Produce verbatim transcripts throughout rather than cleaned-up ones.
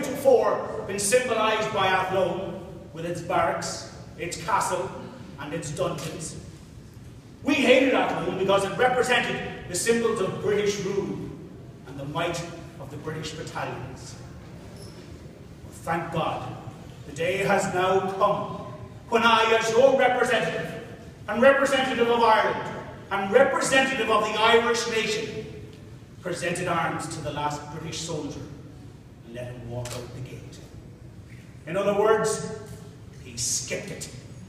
heretofore been symbolised by Athlone, with its barracks, its castle, and its dungeons. We hated Athlone because it represented the symbols of British rule and the might of the British battalions. But thank God, the day has now come when I, as your representative, and representative of Ireland, and representative of the Irish nation, presented arms to the last British soldier and let him walk out the gate. In other words, he skipped it.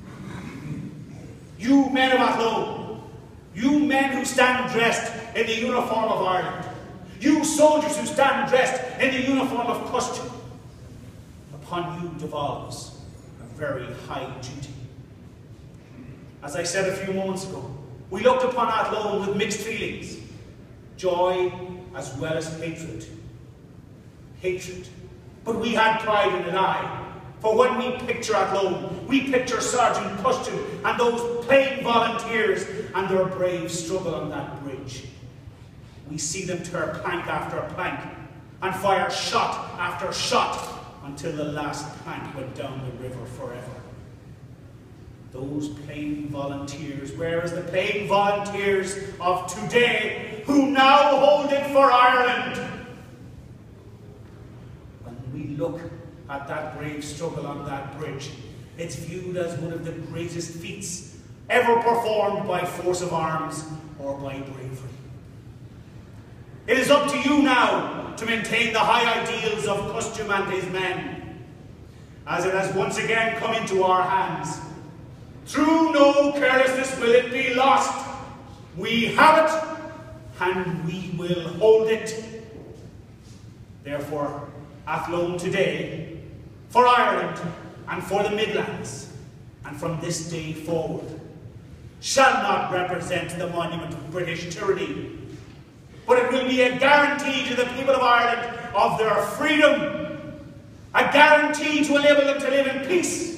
You men of Athlone, you men who stand dressed in the uniform of Ireland, you soldiers who stand dressed in the uniform of Custume, upon you devolves a very high duty. As I said a few moments ago, we looked upon Athlone with mixed feelings, joy as well as hatred. Hatred. But we had pride in an eye, for when we picture Athlone, we picture Sergeant Custume and those plain volunteers and their brave struggle on that bridge. We see them tear plank after plank and fire shot after shot until the last plank went down the river forever. Those plain volunteers, whereas the plain volunteers of today who now hold it for Ireland. When we look at that brave struggle on that bridge, it's viewed as one of the greatest feats ever performed by force of arms or by bravery. It is up to you now to maintain the high ideals of Custume and his men, as it has once again come into our hands. Through no carelessness will it be lost. We have it, and we will hold it. Therefore, Athlone today, for Ireland and for the Midlands, and from this day forward, shall not represent the monument of British tyranny, but it will be a guarantee to the people of Ireland of their freedom, a guarantee to enable them to live in peace